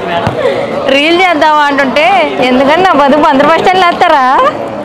Reel చేద్దామా అంటుంటే ఎందుకని నా బతుకు 100 బస్ స్టాండ్లో వేస్తారా?